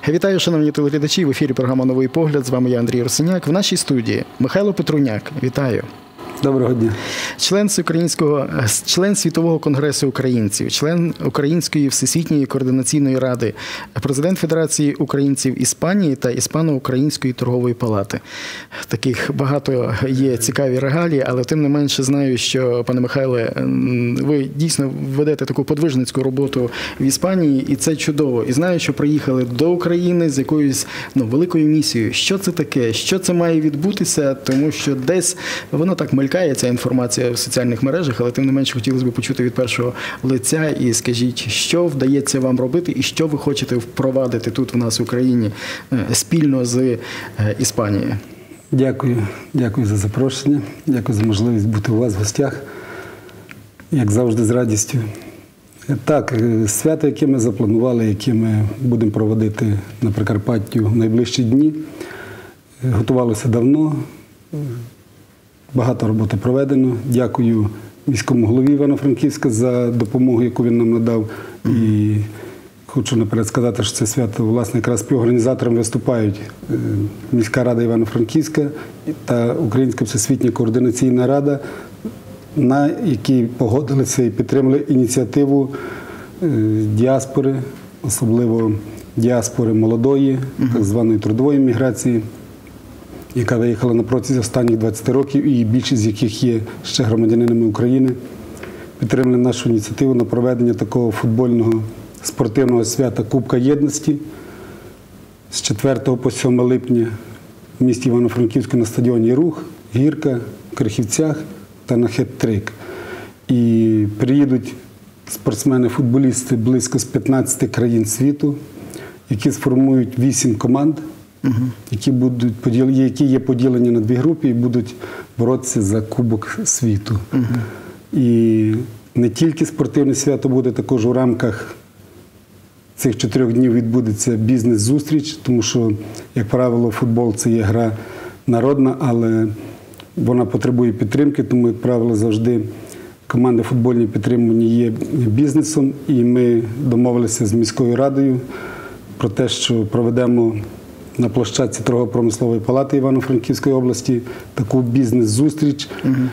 Вітаю, шановні телеглядачі. В ефірі програма «Новий погляд». З вами я, Андрій Росиняк. В нашій студії Михайло Петруняк. Вітаю. Доброго дня. Член Світового конгресу українців, член Української всесвітньої координаційної ради, президент Федерації українців Іспанії та Іспано-Української торгової палати. Таких багато є цікаві регалії, але тим не менше знаю, що, пане Михайле, ви дійсно ведете таку подвижницьку роботу в Іспанії, і це чудово. І знаю, що приїхали до України з якоюсь великою місією. Що це таке? Що це має відбутися? Тому що десь воно так мелькає, ця інформація в соціальних мережах, але тим не менше хотілося б почути від першого лиця. І скажіть, що вдається вам робити і що ви хочете впровадити тут в нас в Україні спільно з Іспанією? Дякую. Дякую за запрошення. Дякую за можливість бути у вас в гостях. Як завжди, з радістю. Так, свято, яке ми запланували, яке ми будемо проводити на Прикарпатті в найближчі дні, готувалося давно. Багато роботи проведено. Дякую міському голові Івано-Франківська за допомогу, яку він нам надав. І хочу наперед сказати, що це свято, власне, якраз співорганізатором виступають міська рада Івано-Франківська та Українська всесвітня координаційна рада, на якій погодилися і підтримали ініціативу діаспори, особливо діаспори молодої, так званої трудової міграції, яка виїхала на протязі останніх 20 років, і більшість з яких є ще громадянинами України, підтримали нашу ініціативу на проведення такого футбольного спортивного свята Кубка Єдності з 4 по 7 липня в місті Івано-Франківську на стадіоні «Рух», «Гірка», в Крихівцях та на «Хет-трик». І приїдуть спортсмени-футболісти близько з 15 країн світу, які сформують 8 команд, які є поділені на дві групи і будуть боротися за Кубок світу. І не тільки спортивне свято буде, також у рамках цих 4 днів відбудеться бізнес-зустріч, тому що, як правило, футбол – це є гра народна, але вона потребує підтримки, тому, як правило, завжди команди футбольні підтримувані є бізнесом. І ми домовилися з міською радою про те, що проведемо на площадці Торгово-промислової палати Івано-Франківської області таку бізнес-зустріч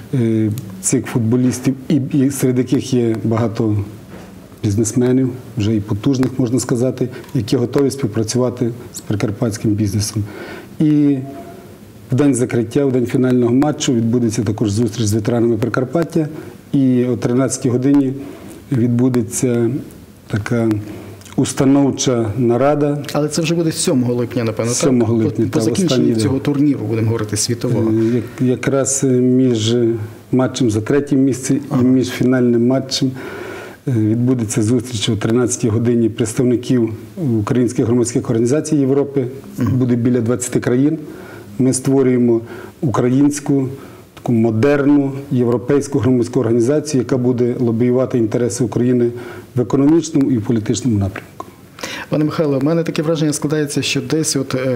цих футболістів, і серед яких є багато бізнесменів, вже і потужних, можна сказати, які готові співпрацювати з прикарпатським бізнесом. І в день закриття, в день фінального матчу відбудеться також зустріч з ветеранами Прикарпаття, і о 13-й годині відбудеться така установча нарада. Але це вже буде 7 липня, напевно, 7 липня, по закінченню цього турніру, будемо говорити, світового. Якраз між матчем за 3-те місце і між фінальним матчем відбудеться зустріч о 13-й годині представників українських громадських організацій Європи. Буде біля 20 країн. Ми створюємо українську, таку модерну європейську громадську організацію, яка буде лобіювати інтереси України в економічному і в політичному напрямку. Пане Михайло, в мене таке враження складається, що десь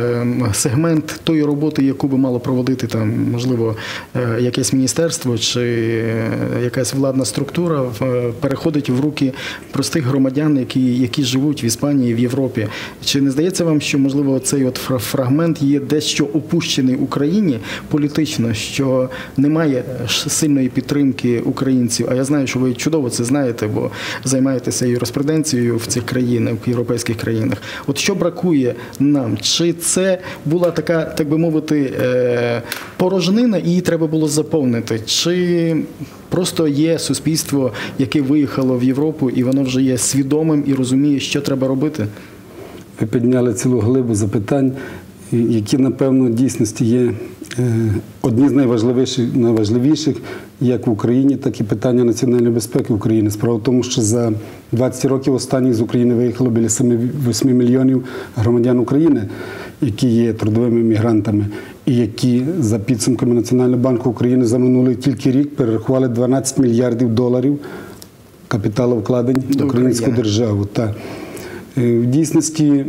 сегмент тої роботи, яку би мало проводити там, можливо, якесь міністерство чи якась владна структура, переходить в руки простих громадян, які живуть в Іспанії, в Європі. Чи не здається вам, що, можливо, цей фрагмент є дещо опущений Україні політично, що немає сильної підтримки українців? А я знаю, що ви чудово це знаєте, бо займаєтеся юриспруденцією в цих країнах, в європейських країнах. От що бракує нам? Чи це була така, так би мовити, порожнина, і її треба було заповнити? Чи просто є суспільство, яке виїхало в Європу, і воно вже є свідомим і розуміє, що треба робити? Ви підняли цілу глибу запитань, які, напевно, в дійсності є одні з найважливіших як в Україні, так і питання національної безпеки України. Справа в тому, що за 20 років останніх з України виїхало біля 8 мільйонів громадян України, які є трудовими мігрантами, і які за підсумками Національного банку України за минулий тільки рік перерахували 12 мільярдів доларів капіталовкладень в українську державу. В дійсності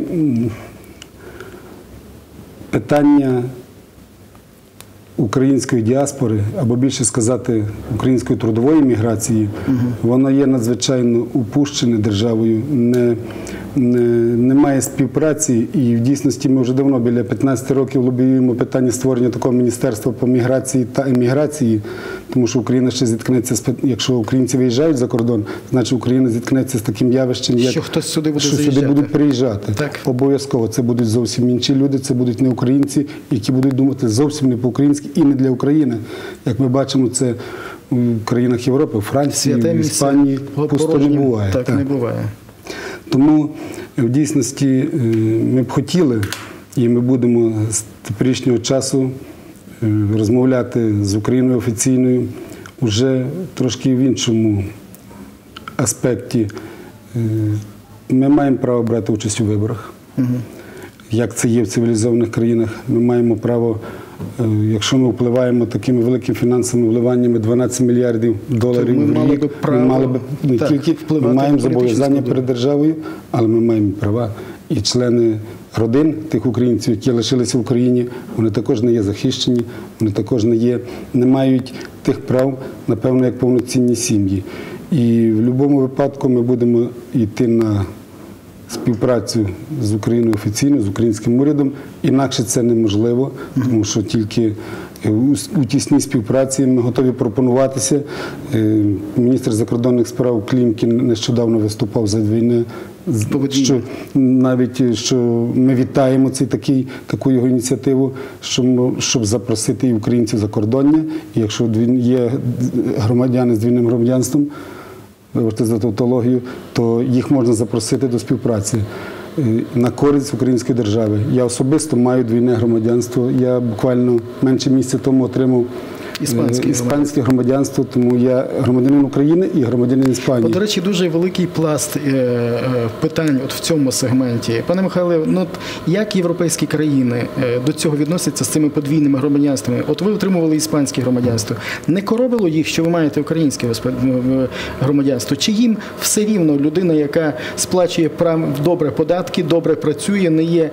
питання української діаспори, або більше сказати, української трудової міграції, воно є надзвичайно упущене державою, не немає співпраці, і в дійсності ми вже давно, біля 15 років, лобіюємо питання створення такого міністерства по міграції та еміграції, тому що Україна ще зіткнеться, якщо українці виїжджають за кордон, значить Україна зіткнеться з таким явищем, що хтось сюди буде що сюди будуть приїжджати. Так. Обов'язково. Це будуть зовсім інші люди, це будуть не українці, які будуть думати зовсім не по-українськи і не для України. Як ми бачимо, це у країнах Європи, у Франції, в Іспанії пусто не буває. Так, не буває. Тому в дійсності ми б хотіли, і ми будемо з теперішнього часу розмовляти з Україною офіційною вже трошки в іншому аспекті. Ми маємо право брати участь у виборах. Як це є в цивілізованих країнах, ми маємо право, якщо ми впливаємо такими великими фінансовими вливаннями, 12 мільярдів доларів в рік, ми мали б не тільки ми маємо зобов'язання перед державою, але ми маємо права. І члени родин тих українців, які лишилися в Україні, вони також не є захищені, вони також не мають тих прав, напевно, як повноцінні сім'ї. І в будь-якому випадку ми будемо йти на співпрацю з Україною офіційно, з українським урядом. Інакше це неможливо, тому що тільки у тісній співпраці ми готові пропонуватися. Міністр закордонних справ Клімкін нещодавно виступав за війну, що ми вітаємо таку його ініціативу, щоб запросити і українців закордоння. І якщо є громадяни з двійним громадянством, вибачте за тавтологію, то їх можна запросити до співпраці на користь української держави. Я особисто маю двійне громадянство. Я буквально менше місяця тому отримав іспанське громадянство, тому я громадянин України і громадянин Іспанії. До речі, дуже великий пласт питань в цьому сегменті. Пане Михайле, як європейські країни до цього відносяться з цими подвійними громадянствами? От ви отримували іспанське громадянство. Не коробило їх, що ви маєте українське громадянство? Чи їм все рівно людина, яка сплачує добре податки, добре працює, не є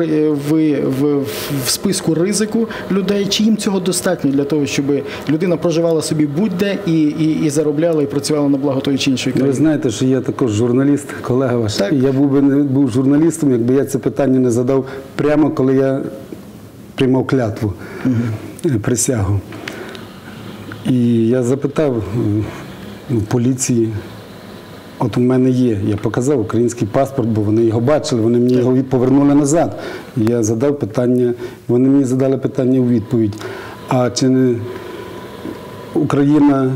в списку ризику людей? Чи їм цього достатньо для того, щоб людина проживала собі будь-де і заробляла, і працювала на благо тої чи іншої країни? Ви знаєте, що я також журналіст, колега ваш. Так. Я не був журналістом, якби я це питання не задав прямо, коли я приймав клятву, присягу. І я запитав в поліції, от у мене є, я показав український паспорт, бо вони його бачили, вони мені його повернули назад. Я задав питання, вони мені задали питання у відповідь. А чи не Україна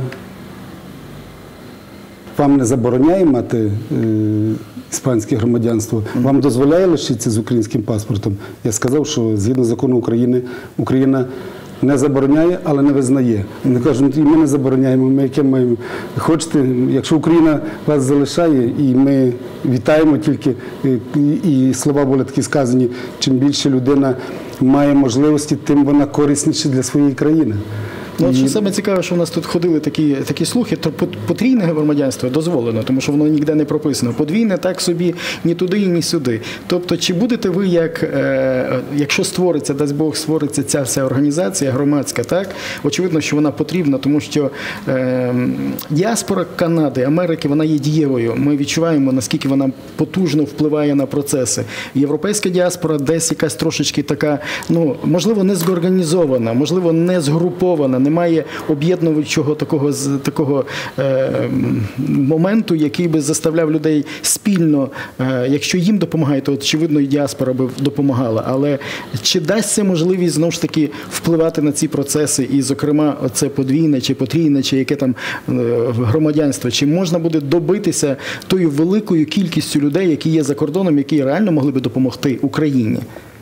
вам не забороняє мати іспанське громадянство? Вам дозволяє лишитися з українським паспортом? Я сказав, що згідно закону України, Україна не забороняє, але не визнає. Вони кажуть, і ми не забороняємо, ми яке маємо. Хочете, якщо Україна вас залишає, і ми вітаємо тільки, і слова були такі сказані, чим більше людина має можливості, тим вона корисніша для своєї країни. Що саме цікаве, що в нас тут ходили такі слухи, то потрійне громадянство дозволено, тому що воно ніде не прописано. Подвійне так собі ні туди, ні сюди. Тобто, чи будете ви, якщо створиться, дасть Бог, створиться ця вся організація громадська, так? Очевидно, що вона потрібна, тому що діаспора Канади, Америки, вона є дієвою. Ми відчуваємо, наскільки вона потужно впливає на процеси. Європейська діаспора десь якась трошечки така, можливо, не зорганізована, можливо, не згрупована, немає об'єднуючого такого моменту, який би заставляв людей спільно, якщо їм допомагає, то очевидно і діаспора би допомагала. Але чи дасть це можливість знову ж таки впливати на ці процеси і, зокрема, оце подвійне чи потрійне, чи яке там громадянство, чи можна буде добитися тою великою кількістю людей, які є за кордоном, які реально могли би допомогти Україні?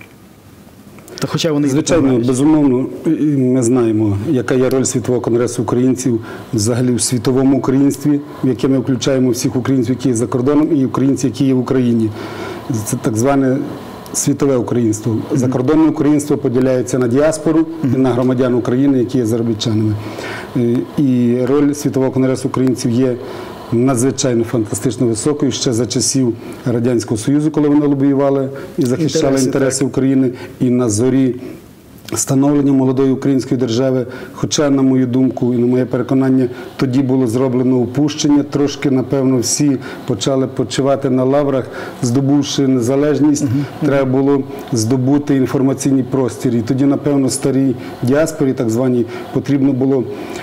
Звичайно, безумовно, ми знаємо, яка є роль Світового конгресу українців взагалі в світовому українстві, в яке ми включаємо всіх українців, які є за кордоном, і українців, які є в Україні. Це так зване світове українство. Закордонне українство поділяється на діаспору і на громадян України, які є заробітчанами. І роль Світового конгресу українців є надзвичайно фантастично високою ще за часів Радянського Союзу, коли вони лобіювали і захищали інтереси України, і на зорі становлення молодої української держави, хоча, на мою думку і на моє переконання, тоді було зроблено упущення, трошки, напевно, всі почали почивати на лаврах, здобувши незалежність, треба було здобути інформаційний простір. І тоді, напевно, старій діаспорі, так званій, потрібно було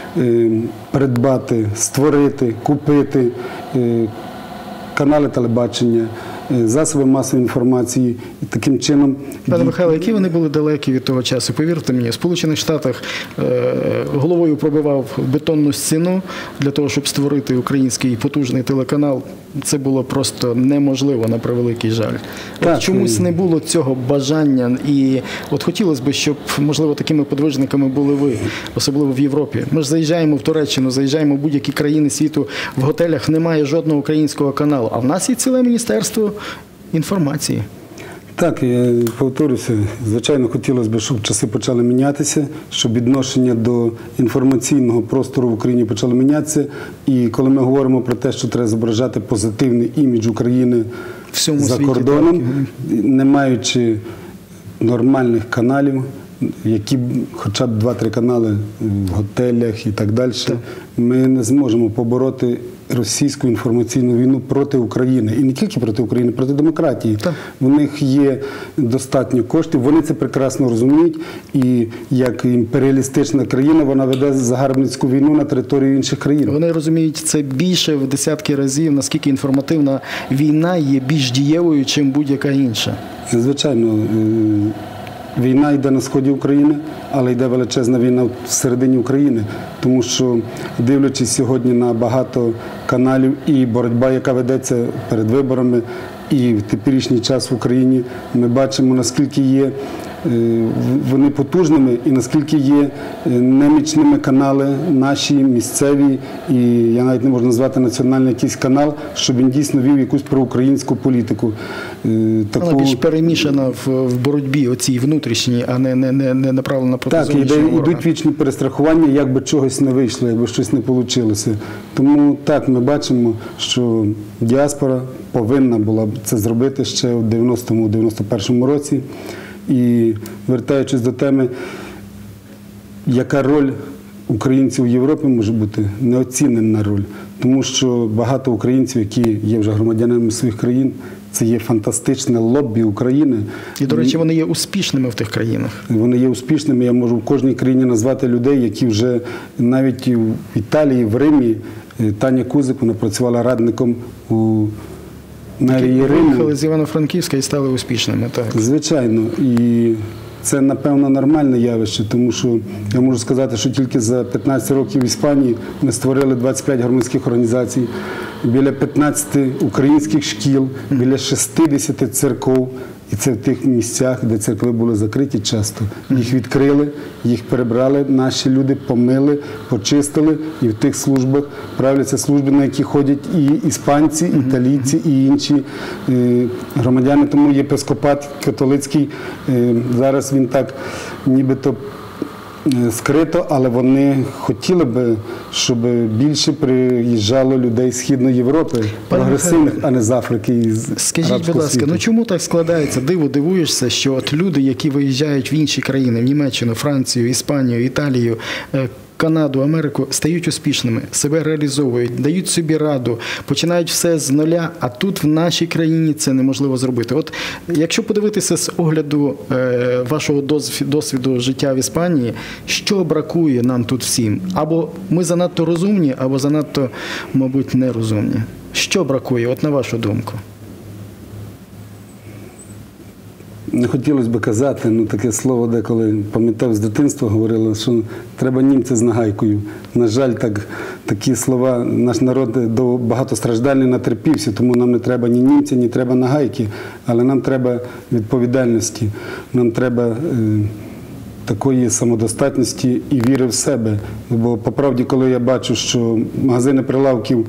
придбати, створити, купити канали телебачення, засоби масової інформації. І таким чином... Пане Михайло, які вони були далекі від того часу? Повірте мені, в Сполучених Штатах головою пробивав бетонну стіну для того, щоб створити український потужний телеканал. Це було просто неможливо, на превеликий жаль. Так, чомусь не було цього бажання. І от хотілося б, щоб, можливо, такими подвижниками були ви, особливо в Європі. Ми ж заїжджаємо в Туреччину, заїжджаємо в будь-які країни світу, в готелях немає жодного українського каналу. А в нас є ціле міністерство інформації. Так, я повторюся, звичайно, хотілося б, щоб часи почали мінятися, щоб відношення до інформаційного простору в Україні почали мінятися. І коли ми говоримо про те, що треба зображати позитивний імідж України за кордоном, не маючи нормальних каналів, які хоча б 2-3 канали в готелях і так далі, ми не зможемо побороти російську інформаційну війну проти України. І не тільки проти України, проти демократії. У них є достатньо коштів, вони це прекрасно розуміють. І як імперіалістична країна, вона веде загарбницьку війну на території інших країн. Вони розуміють це більше в десятки разів, наскільки інформативна війна є більш дієвою, ніж будь-яка інша. Звичайно, війна йде на сході України, але йде величезна війна всередині України. Тому що, дивлячись сьогодні на багато каналів і боротьба, яка ведеться перед виборами, і в теперішній час в Україні, ми бачимо, наскільки є вони потужними і наскільки є немічними канали наші, місцеві, і я навіть не можу назвати національний якийсь канал, щоб він дійсно вів якусь проукраїнську політику. Вона більш перемішана в боротьбі оцій внутрішній, а не направлена проти зовнішнього ворога. Так, йдуть вічні перестрахування, як би чогось не вийшло, як би щось не вийшло. Тому так, ми бачимо, що діаспора повинна була це зробити ще у 90-91 році. І вертаючись до теми, яка роль українців у Європі може бути, неоцінена роль. Тому що багато українців, які є вже громадянами своїх країн, це є фантастичне лоббі України. І, до речі, вони є успішними в тих країнах. Вони є успішними. Я можу в кожній країні назвати людей, які вже навіть в Італії, в Римі, Таня Кузик, вона працювала радником у мерії Риму. Виїхали з Івано-Франківська і стали успішними, так. Звичайно. І це, напевно, нормальне явище, тому що я можу сказати, що тільки за 15 років в Іспанії ми створили 25 громадських організацій, біля 15 українських шкіл, біля 60 церков. І це в тих місцях, де церкви були закриті часто. Їх відкрили, їх перебрали, наші люди помили, почистили, і в тих службах правляться служби, на які ходять і іспанці, і італійці, і інші громадяни. Тому єпископат католицький, зараз він так нібито скрито, але вони хотіли б, щоб більше приїжджало людей з Східної Європи, прогресивних, а не з Африки і з арабського світу. Скажіть, будь ласка, ну чому так складається? Дивуєшся, що от люди, які виїжджають в інші країни, в Німеччину, Францію, Іспанію, Італію, Канаду, Америку, стають успішними, себе реалізовують, дають собі раду, починають все з нуля, а тут в нашій країні це неможливо зробити. От якщо подивитися з огляду вашого досвіду життя в Іспанії, що бракує нам тут всім? Або ми занадто розумні, або занадто, мабуть, нерозумні. Що бракує, от на вашу думку? Не хотілося б казати, ну таке слово деколи, пам'ятав, з дитинства говорили, що треба німця з нагайкою. На жаль, такі слова, наш народ до багатостраждальний натерпівся, тому нам не треба ні німця, ні треба нагайки, але нам треба відповідальності, нам треба такої самодостатності і віри в себе. Бо по правді, коли я бачу, що магазини прилавків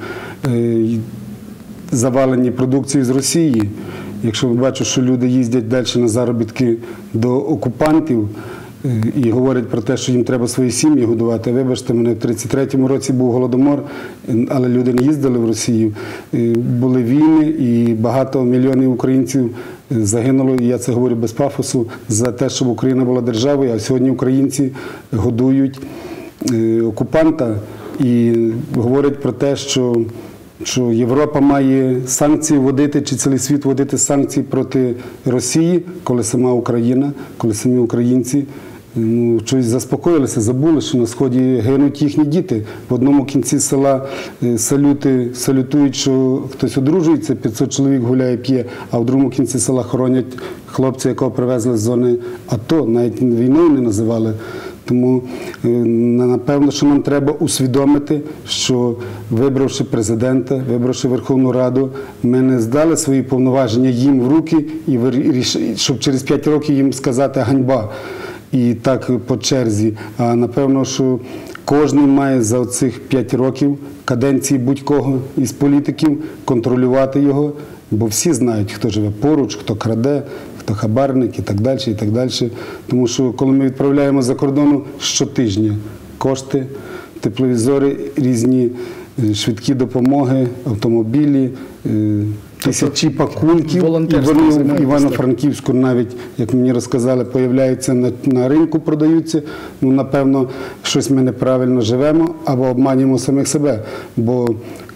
завалені продукцією з Росії, якщо бачу, що люди їздять далі на заробітки до окупантів і говорять про те, що їм треба свої сім'ї годувати. Вибачте, мене в 33-му році був Голодомор, але люди не їздили в Росію. Були війни і багато мільйонів українців загинуло, і я це говорю без пафосу, за те, щоб Україна була державою, а сьогодні українці годують окупанта і говорять про те, що Європа має санкції вводити, чи цілий світ вводити санкції проти Росії, коли сама Україна, коли самі українці щось заспокоїлися, забули, що на Сході гинуть їхні діти. В одному кінці села салютують, що хтось одружується, 500 чоловік гуляє, п'є, а в другому кінці села хоронять хлопця, якого привезли з зони АТО, навіть війною не називали. Тому, напевно, що нам треба усвідомити, що вибравши президента, вибравши Верховну Раду, ми не здали свої повноваження їм в руки, щоб через 5 років їм сказати «ганьба». І так по черзі. А напевно, що кожен має за цих 5 років каденції будь-кого із політиків контролювати його, бо всі знають, хто живе поруч, хто краде, хто хабарник і так далі, і так далі. Тому що коли ми відправляємо за кордону щотижня кошти, тепловізори, різні швидкі допомоги, автомобілі, тисячі пакунків, і вони в Івано-Франківську навіть, як мені розказали, появляються на ринку, продаються. Ну, напевно, щось ми неправильно живемо або обманюємо самих себе. Бо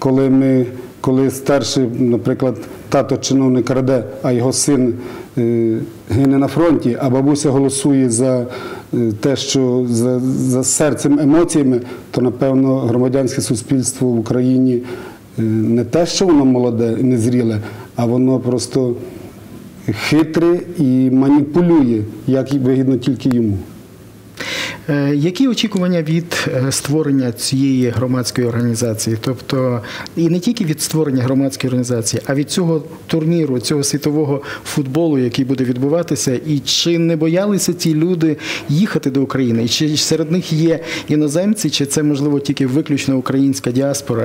коли старший, наприклад, тато чиновник краде, а його син гине на фронті, а бабуся голосує за те, що за серцем, емоціями, то, напевно, громадянське суспільство в Україні не те, що воно молоде, незріле, а воно просто хитре і маніпулює, як вигідно тільки йому. Які очікування від створення цієї громадської організації? Тобто, і не тільки від створення громадської організації, а від цього турніру, цього світового футболу, який буде відбуватися, і чи не боялися ці люди їхати до України? І чи серед них є іноземці, чи це, можливо, тільки виключно українська діаспора?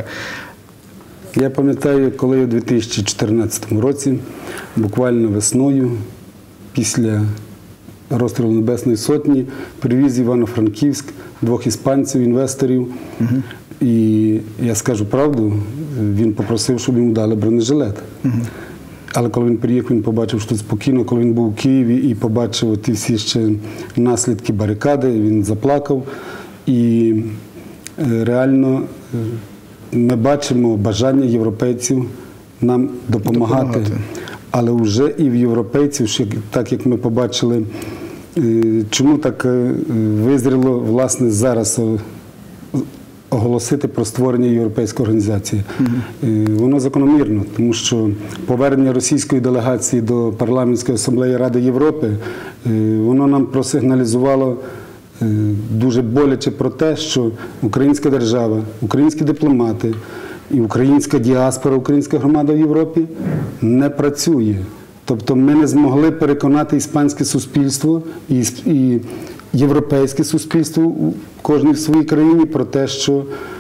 Я пам'ятаю, коли у 2014 році, буквально весною, після розстрілу Небесної Сотні, привіз Івано-Франківськ 2 іспанців, інвесторів. І я скажу правду, він попросив, щоб йому дали бронежилет. Але коли він приїхав, він побачив, що тут спокійно. Коли він був у Києві і побачив ті всі ще наслідки барикади, він заплакав. І реально ми бачимо бажання європейців нам допомагати. Але вже і в європейців, так як ми побачили, чому так визріло, власне, зараз оголосити про створення європейської організації. Воно закономірно, тому що повернення російської делегації до Парламентської асамблеї Ради Європи, воно нам просигналізувало дуже боляче про те, що українська держава, українські дипломати і українська діаспора, українська громада в Європі не працює. Тобто ми не змогли переконати іспанське суспільство і європейське суспільство кожній в своїй країні про те, що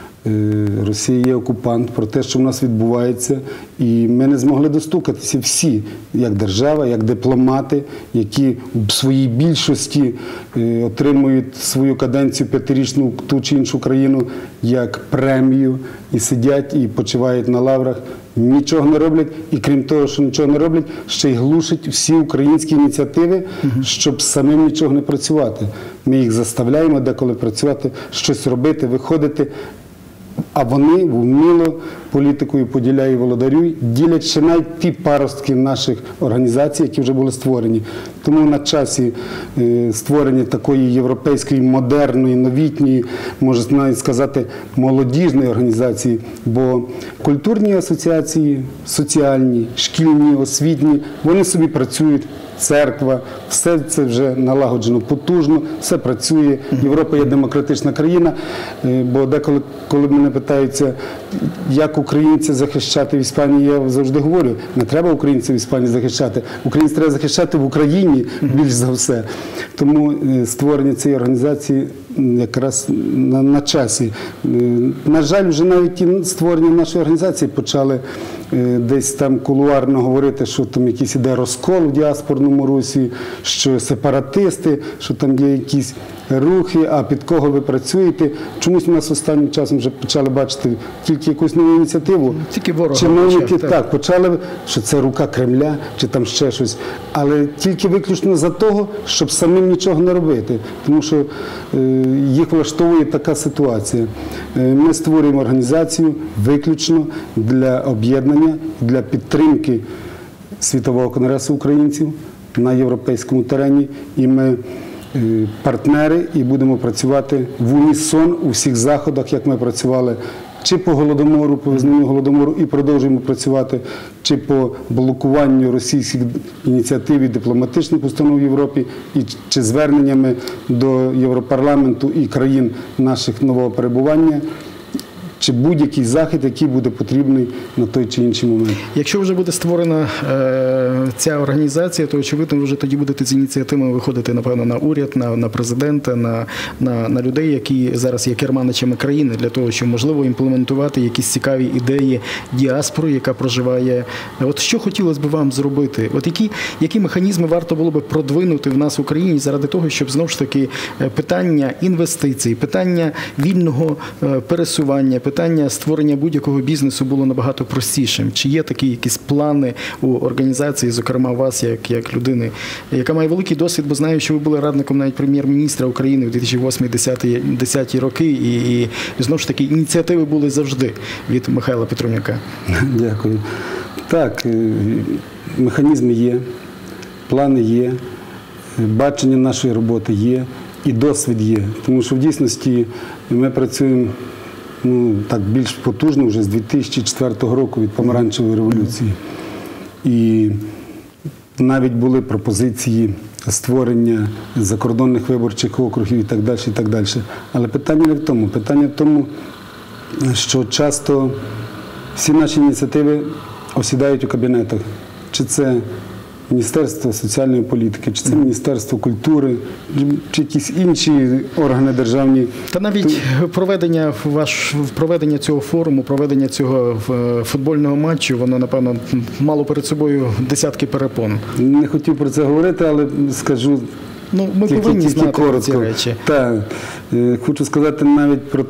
Росія є окупант, про те, що в нас відбувається. І ми не змогли достукатися всі, як держава, як дипломати, які в своїй більшості отримують свою каденцію 5-річну в ту чи іншу країну як премію, і сидять, і почивають на лаврах, нічого не роблять, і крім того, що нічого не роблять, ще й глушать всі українські ініціативи, щоб самим нічого не працювати. Ми їх заставляємо деколи працювати, щось робити, виходити, а вони вміло політикою поділяють, володарюють, ділять ще навіть ті паростки наших організацій, які вже були створені. Тому на часі створення такої європейської, модерної, новітньої, можна навіть сказати, молодіжної організації, бо культурні асоціації, соціальні, шкільні, освітні, вони собі працюють. Церква, все це вже налагоджено потужно, все працює. Європа є демократична країна, бо деколи, коли мене питаються, як українців захищати в Іспанії, я завжди говорю, не треба українців в Іспанії захищати, українців треба захищати в Україні більш за все. Тому створення цієї організації якраз на часі. На жаль, вже навіть ті створення нашої організації почали десь там кулуарно говорити, що там якийсь іде розкол в діаспорному русі, що сепаратисти, що там є якісь рухи, а під кого ви працюєте. Чомусь у нас останнім часом вже почали бачити тільки якусь нову ініціативу. Тільки ворога Чиновники почав, почали, що це рука Кремля, чи там ще щось. Але тільки виключно за того, щоб самим нічого не робити. Тому що їх влаштовує така ситуація. Ми створюємо організацію виключно для об'єднання, для підтримки Світового конгресу українців на європейському терені. І ми партнери і будемо працювати в унісон у всіх заходах, як ми працювали чи по Голодомору, по визнанню Голодомору, і продовжуємо працювати, чи по блокуванню російських ініціатив і дипломатичних установ в Європі, чи зверненнями до Європарламенту і країн наших нового перебування, чи будь-який захід, який буде потрібний на той чи інший момент. Якщо вже буде створена ця організація, то, очевидно, ви вже тоді будете з ініціативами виходити, напевно, на уряд, на президента, на людей, які зараз є керманичами країни, для того, щоб, можливо, імплементувати якісь цікаві ідеї діаспори, яка проживає. От що хотілося б вам зробити? От які механізми варто було б продвинути в нас в Україні заради того, щоб, знову ж таки, питання інвестицій, питання вільного пересування, питання створення будь-якого бізнесу було набагато простішим? Чи є такі якісь плани у організації, зокрема у вас, як людини, яка має великий досвід, бо знаю, що ви були радником навіть прем'єр-міністра України в 2008-2010 роки, і знову ж таки ініціативи були завжди від Михайла Петровняка. Дякую. Так, механізми є, плани є, бачення нашої роботи є і досвід є. Тому що в дійсності ми працюємо так більш потужно вже з 2004 року від Помаранчевої революції. І навіть були пропозиції створення закордонних виборчих округів і так далі, і так далі. Але питання не в тому. Питання в тому, що часто всі наші ініціативи осідають у кабінетах. Чи це Міністерство соціальної політики, чи це Міністерство культури, чи якісь інші органи державні. Та навіть проведення цього форуму, проведення цього футбольного матчу, воно, напевно, мало перед собою десятки перепон. Не хотів про це говорити, але скажу ми повинні знати коротко. ці речі. Так. Хочу сказати навіть про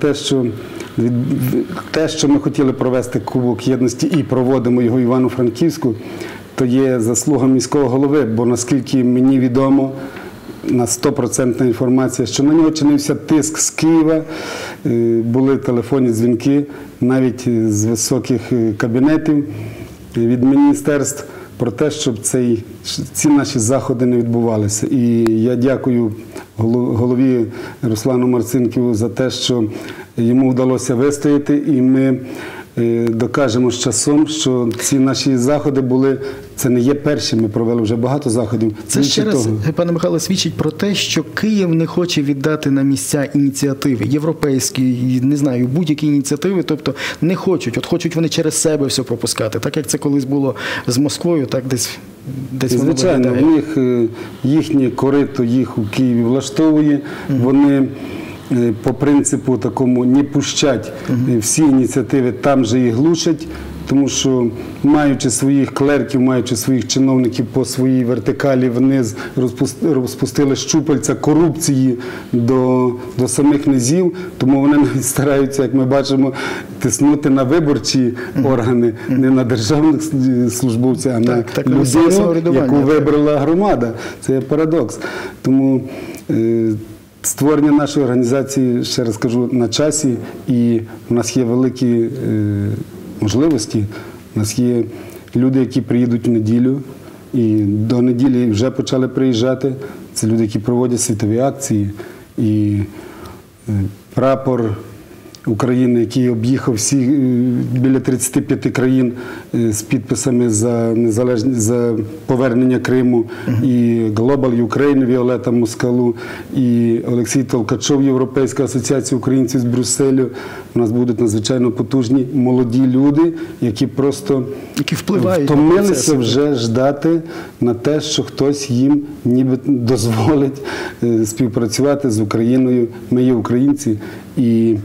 те, що ми хотіли провести Кубок Єдності і проводимо його в Івано-Франківську, то є заслуга міського голови, бо наскільки мені відомо, на 100% інформація, що на нього чинився тиск з Києва, були телефонні дзвінки, навіть з високих кабінетів від міністерств, про те, щоб ці наші заходи не відбувалися. І я дякую голові Руслану Марцинківу за те, що йому вдалося вистояти, і ми докажемо з часом, що ці наші заходи були, це не є перші, ми провели вже багато заходів. Це ще раз, пане Михайло, свідчить про те, що Київ не хоче віддати на місця ініціативи, європейські, не знаю, будь-які ініціативи, тобто не хочуть, от хочуть вони через себе все пропускати, так як це колись було з Москвою, так десь воно виглядає. Звичайно, в них їхнє корито їх у Києві влаштовує, вони по принципу такому не пущать всі ініціативи, там же і глушать, тому що маючи своїх клерків, маючи своїх чиновників по своїй вертикалі вниз, розпустили щупальця корупції до самих низів, тому вони навіть стараються, як ми бачимо, тиснути на виборчі органи, не на державних службовців, а на людину, яку вибрала громада. Це є парадокс. Тому створення нашої організації, ще раз кажу, на часі, і в нас є великі можливості. У нас є люди, які приїдуть в неділю, і до неділі вже почали приїжджати. Це люди, які проводять світові акції. І прапор України, який об'їхав всі біля 35 країн з підписами за повернення Криму, і Global Ukraine Віолета Москалу, і Олексій Толкачов, Європейська асоціація українців з Брюсселю. У нас будуть надзвичайно потужні молоді люди, які просто втомилися вже ждати на те, що хтось їм ніби дозволить співпрацювати з Україною. Ми є українці, і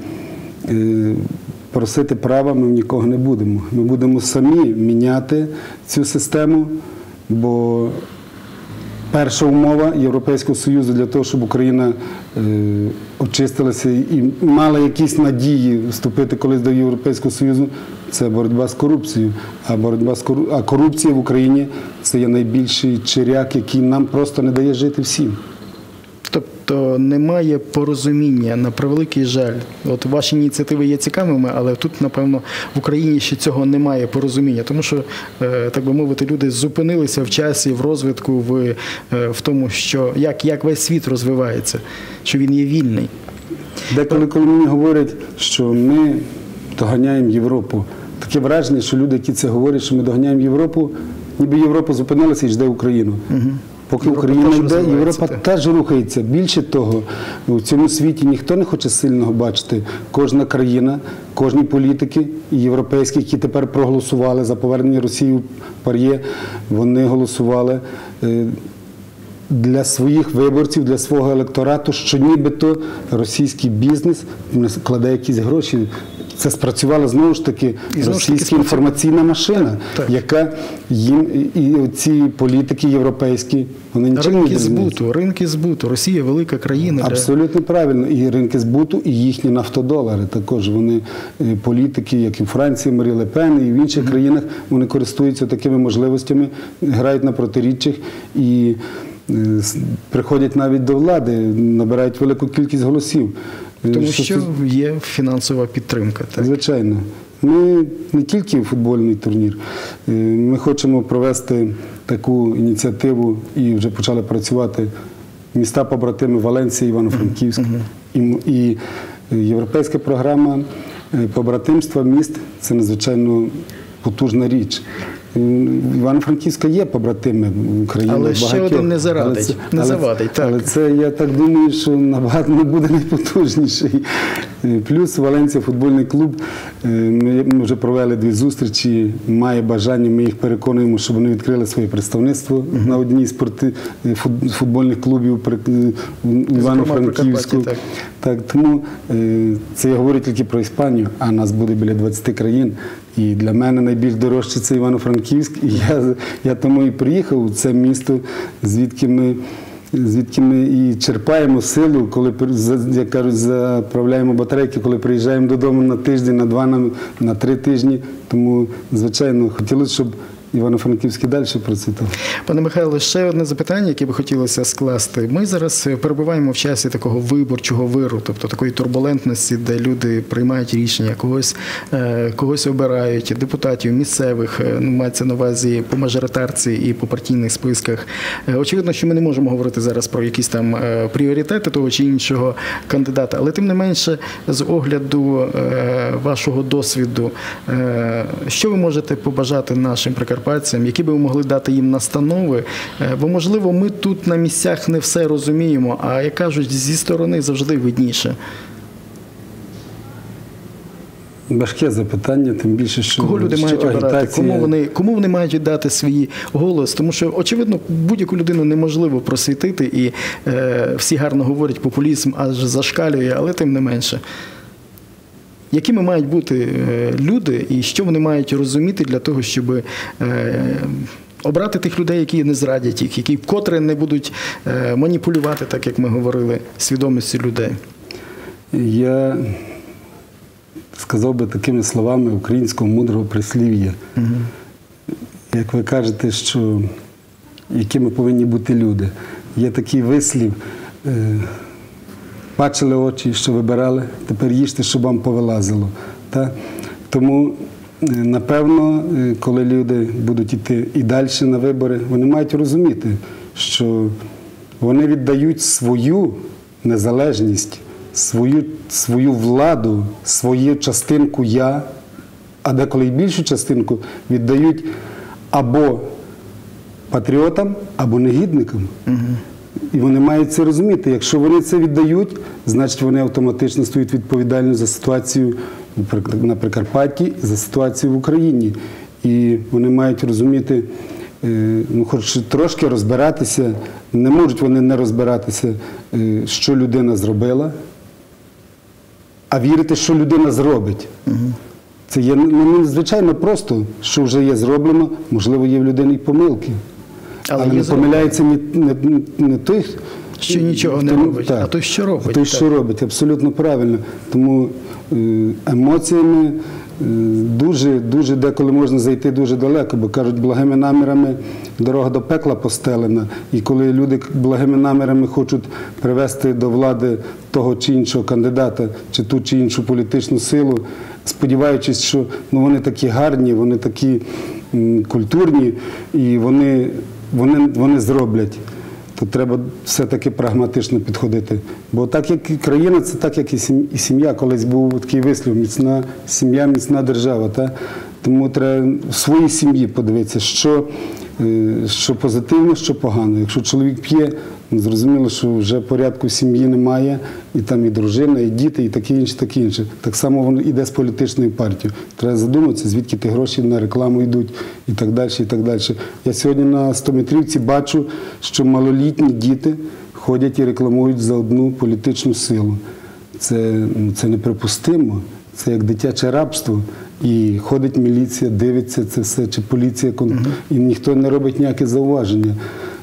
просити права ми в нікого не будемо. Ми будемо самі міняти цю систему, бо перша умова Європейського Союзу для того, щоб Україна очистилася і мала якісь надії вступити колись до Європейського Союзу, це боротьба з корупцією. А корупція в Україні – це є найбільший чиряк, який нам просто не дає жити всім. Тобто немає порозуміння, на превеликий жаль. От ваші ініціативи є цікавими, але тут, напевно, в Україні ще цього немає порозуміння. Тому що, так би мовити, люди зупинилися в часі, в розвитку, в тому, що як весь світ розвивається, що він є вільний. Деколи, коли мені говорять, що ми доганяємо Європу, таке враження, що люди, які це говорять, що ми доганяємо Європу, ніби Європа зупинилася і жде Україну. Поки Україна йде, Європа теж рухається. Більше того, у цьому світі ніхто не хоче сильного бачити. Кожна країна, кожні політики, і європейські, які тепер проголосували за повернення Росії в ПАРЄ, вони голосували для своїх виборців, для свого електорату, що нібито російський бізнес кладе якісь гроші. Це спрацювала, знову ж таки, російська інформаційна машина, яка їм, і ці політики європейські, вони нічим не відрізняються. Ринки збуту. Росія – велика країна. Абсолютно правильно. І ринки збуту, і їхні нафтодолари. Також вони, політики, як і в Франції, Марі Ле Пен, і в інших країнах, вони користуються такими можливостями, грають на протиріччях і приходять навіть до влади, набирають велику кількість голосів. Тому що є фінансова підтримка. Так? Звичайно. Ми не тільки футбольний турнір. Ми хочемо провести таку ініціативу і вже почали працювати міста-побратими Валенсія, Івано-Франківськ. І європейська програма побратимства міст – це надзвичайно потужна річ. Івано-Франківська є побратими в Україні. Але ще один не завадить. Але це, я так думаю, що набагато не буде найпотужніший. Плюс Валенсія футбольний клуб. Ми вже провели 2 зустрічі. Має бажання, ми їх переконуємо, щоб вони відкрили своє представництво на одній з футбольних клубів в Івано-Франківську. Тому це я говорю тільки про Іспанію, а нас буде біля 20 країн. І для мене найбільш дорожче – це Івано-Франківськ. І я тому і приїхав у це місто, звідки ми і черпаємо силу, коли, як кажуть, заправляємо батарейки, коли приїжджаємо додому на тиждень, на 2, на 3 тижні. Тому, звичайно, хотілося, щоб Івано-Франківський далі процвітав. Пане Михайло, ще одне запитання, яке би хотілося скласти. Ми зараз перебуваємо в часі такого виборчого виру, тобто такої турбулентності, де люди приймають рішення, когось обирають, депутатів місцевих, мається на увазі по мажоритарці і по партійних списках. Очевидно, що ми не можемо говорити зараз про якісь там пріоритети того чи іншого кандидата, але тим не менше, з огляду вашого досвіду, що ви можете побажати нашим прикарпатцям, які би ви могли дати їм настанови, бо, можливо, ми тут на місцях не все розуміємо, а, як кажуть, зі сторони завжди видніше. Важке запитання, тим більше, що кого люди мають обирати, кому вони мають віддати свій голос, тому що, очевидно, будь-яку людину неможливо просвітити, і всі гарно говорять, популізм аж зашкалює, але тим не менше. Якими мають бути люди і що вони мають розуміти для того, щоб обрати тих людей, які не зрадять їх, які вкотре не будуть маніпулювати, так як ми говорили, свідомістю людей? Я сказав би такими словами українського мудрого прислів'я. Як ви кажете, що якими повинні бути люди. Є такий вислів: бачили очі, що вибирали, тепер їжте, щоб вам повилазило. Тому, напевно, коли люди будуть йти і далі на вибори, вони мають розуміти, що вони віддають свою незалежність, свою владу, свою частинку «я», а деколи й більшу частинку віддають або патріотам, або негідникам. І вони мають це розуміти. Якщо вони це віддають, значить вони автоматично стають відповідальні за ситуацію на Прикарпатті, за ситуацію в Україні. І вони мають розуміти, хоч трошки розбиратися, не можуть вони не розбиратися, що людина зробила, а вірити, що людина зробить. Це є надзвичайно просто, що вже є зроблено, можливо, є в людині й помилки. Але не помиляється не той, що нічого не робить, а той, що робить. А той, що робить, абсолютно правильно. Тому емоціями дуже деколи можна зайти дуже далеко, бо кажуть, благими намірами дорога до пекла постелена. І коли люди благими намірами хочуть привести до влади того чи іншого кандидата, чи ту чи іншу політичну силу, сподіваючись, що вони такі гарні, вони такі культурні, і вони зроблять, то треба все-таки прагматично підходити. Бо так як і країна, це так, як і сім'я. Колись був такий вислів: міцна сім'я, міцна держава. Та? Тому треба в своїй сім'ї подивитися, що позитивно, що погано. Якщо чоловік п'є, зрозуміло, що вже порядку в сім'ї немає, і там і дружина, і діти, і таке інше, таке інше. Так само воно йде з політичною партією. Треба задуматися, звідки ті гроші на рекламу йдуть, і так далі, і так далі. Я сьогодні на 100-метрівці бачу, що малолітні діти ходять і рекламують за одну політичну силу. Це неприпустимо. Це як дитяче рабство. І ходить міліція, дивиться це все, чи поліція, і ніхто не робить ніяке зауваження.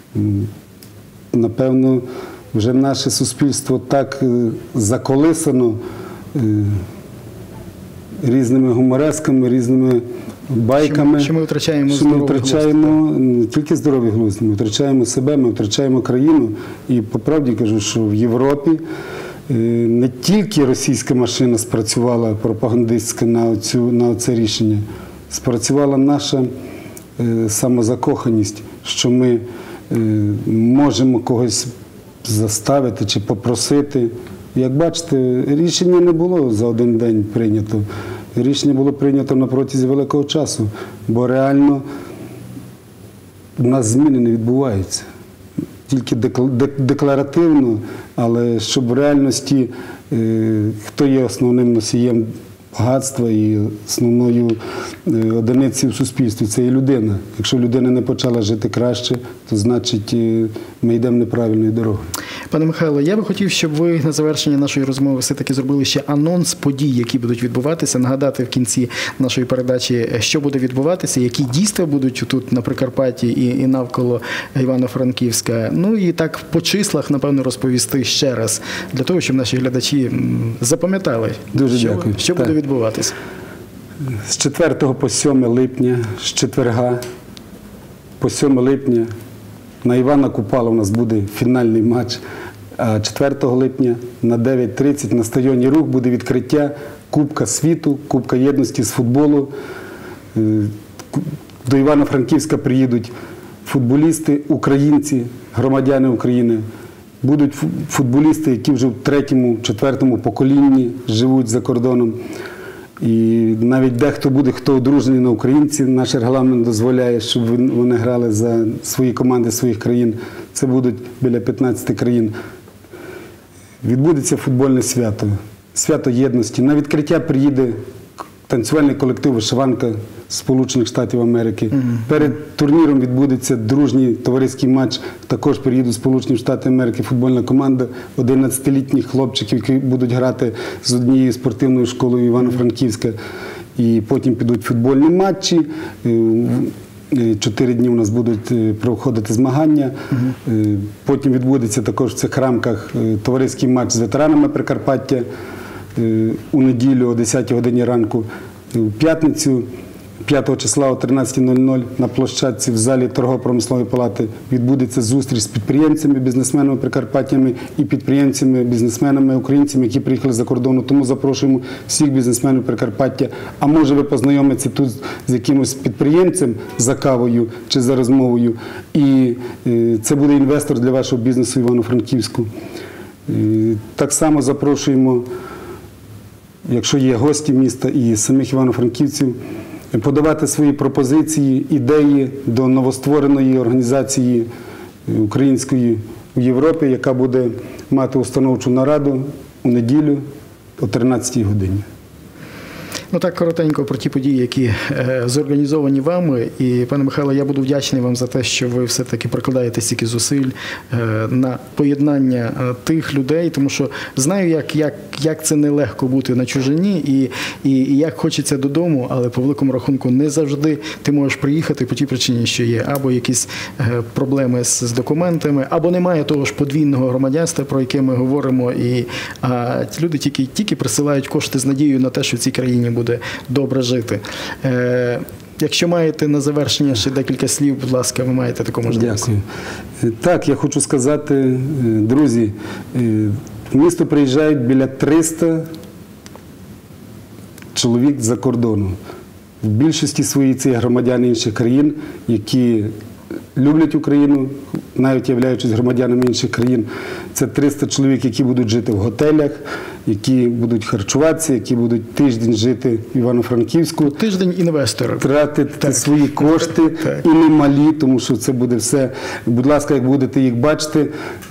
Напевно, вже наше суспільство так заколисано різними гуморесками, різними байками, що ми втрачаємо не тільки здоровий глузд, ми втрачаємо себе, ми втрачаємо країну. І по правді кажу, що в Європі не тільки російська машина спрацювала пропагандистська на це рішення, спрацювала наша самозакоханість, що ми можемо когось заставити чи попросити. Як бачите, рішення не було за один день прийнято. Рішення було прийнято на протязі великого часу, бо реально у нас зміни не відбуваються. Тільки декларативно, але щоб в реальності, хто є основним носієм багатства і основною одиницею в суспільстві, це і людина. Якщо людина не почала жити краще, то значить ми йдемо неправильною дорогою. Пане Михайло, я би хотів, щоб ви на завершення нашої розмови все-таки зробили ще анонс подій, які будуть відбуватися, нагадати в кінці нашої передачі, що буде відбуватися, які дійства будуть тут на Прикарпатті і навколо Івано-Франківська. Ну і так по числах, напевно, розповісти ще раз, для того, щоб наші глядачі запам'ятали, що буде відбуватися. З 4 по 7 липня, з четверга по 7 липня на Івана Купала у нас буде фінальний матч, а 4 липня на 9:30 на стадіоні «Рух» буде відкриття Кубка світу, Кубка єдності з футболу. До Івано-Франківська приїдуть футболісти, українці, громадяни України. Будуть футболісти, які вже в 3-4 поколінні живуть за кордоном. І навіть дехто буде, хто одружений на українці, наш регламент дозволяє, щоб вони грали за свої команди своїх країн. Це будуть біля 15 країн. Відбудеться футбольне свято, свято єдності. На відкриття приїде танцювальний колектив «Вишиванка» з Сполучених Штатів Америки. Перед турніром відбудеться дружній товариський матч. Також приїдуть Сполучені Штати Америки футбольна команда 11-літніх хлопчиків, які будуть грати з однією спортивною школою Івано-Франківська. І потім підуть футбольні матчі. 4 дні у нас будуть проходити змагання. Потім відбудеться також в цих рамках товариський матч з ветеранами Прикарпаття у неділю о 10 годині ранку. В п'ятницю 5 числа о 13:00 на площадці в залі Торгово-промислової палати відбудеться зустріч з підприємцями, бізнесменами Прикарпаттями і підприємцями, бізнесменами, українцями, які приїхали за кордону. Тому запрошуємо всіх бізнесменів Прикарпаття. А може ви познайомитеся тут з якимось підприємцем за кавою чи за розмовою. І це буде інвестор для вашого бізнесу в Івано-Франківську. Так само запрошуємо, якщо є гості міста і самих івано-франківців, подавати свої пропозиції, ідеї до новоствореної організації української у Європі, яка буде мати установчу нараду у неділю о 13 годині. Ну так коротенько про ті події, які зорганізовані вами. І, пане Михайло, я буду вдячний вам за те, що ви все-таки прикладаєте стільки зусиль на поєднання тих людей, тому що знаю, як це нелегко бути на чужині і як хочеться додому, але по великому рахунку не завжди ти можеш приїхати по тій причині, що є або якісь проблеми з документами, або немає того ж подвійного громадянства, про яке ми говоримо, а люди тільки присилають кошти з надією на те, що в цій країні буде добре жити. Якщо маєте на завершення ще декілька слів, будь ласка, ви маєте таку можливість. Дякую. Так, я хочу сказати, друзі, в місто приїжджають біля 300 чоловік за кордону. В більшості своїй це громадяни інших країн, які люблять Україну, навіть являючись громадянами інших країн. Це 300 чоловік, які будуть жити в готелях, які будуть харчуватися, які будуть тиждень жити в Івано-Франківську. Тиждень інвестора. Тратити свої кошти і немалі, тому що це буде все. Будь ласка, як будете їх бачити,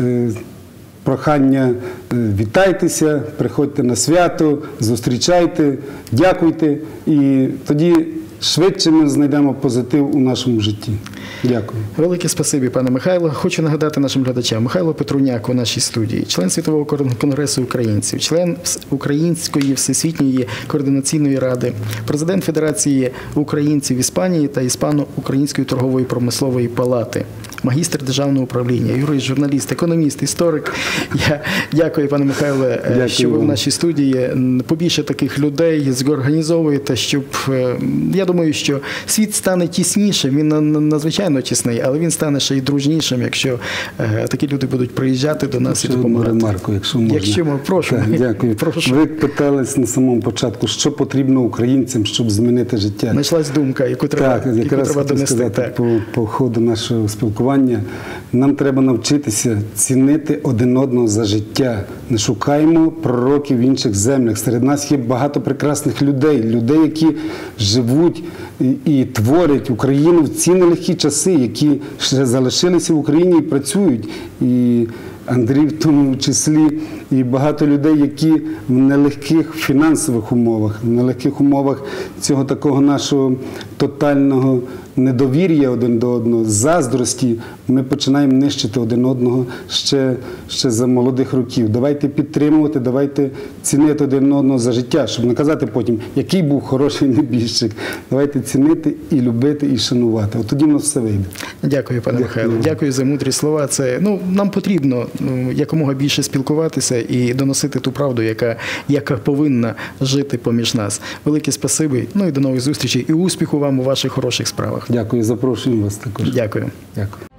прохання, вітайтеся, приходьте на свято, зустрічайте, дякуйте, і тоді швидше ми знайдемо позитив у нашому житті. Дякую. Велике спасибі, пане Михайло. Хочу нагадати нашим глядачам. Михайло Петруняк у нашій студії, член Світового конгресу українців, член Української Всесвітньої координаційної ради, президент Федерації українців Іспанії та Іспано-Української торгової промислової палати, магістр державного управління, юрист, журналіст, економіст, історик. Я дякую, пане Михайле, що ви в нашій студії. Побільше таких людей зорганізовуєте, щоб, я думаю, що світ стане тіснішим, він надзвичайно тісний, але він стане ще й дружнішим, якщо такі люди будуть приїжджати до нас і допомагати. Ремарку, якщо можна. Прошу. Так, дякую. Прошу. Ви питались на самому початку, що потрібно українцям, щоб змінити життя. Знайшлась думка, яку треба донести. Сказати, по ходу нашого спілкування, нам треба навчитися цінити один одного за життя. Не шукаємо пророків в інших землях. Серед нас є багато прекрасних людей, які живуть і творять Україну в ці нелегкі часи, які ще залишилися в Україні і працюють. І Андрій в тому числі, і багато людей, які в нелегких фінансових умовах, в нелегких умовах цього такого нашого тотального недовір'я один до одного, заздрості, ми починаємо нищити один одного ще за молодих років. Давайте підтримувати, давайте цінити один одного за життя, щоб не казати потім, який був хороший небіжчик. Давайте цінити і любити, і шанувати. От тоді в нас все вийде. Дякую, пане Михайло. Дякую за мудрі слова. Нам потрібно якомога більше спілкуватися і доносити ту правду, яка повинна жити поміж нас. Велике спасибі, і до нових зустрічей, і успіху вам у ваших хороших справах. Дякую, запрошуємо вас також. Дякую. Дякую.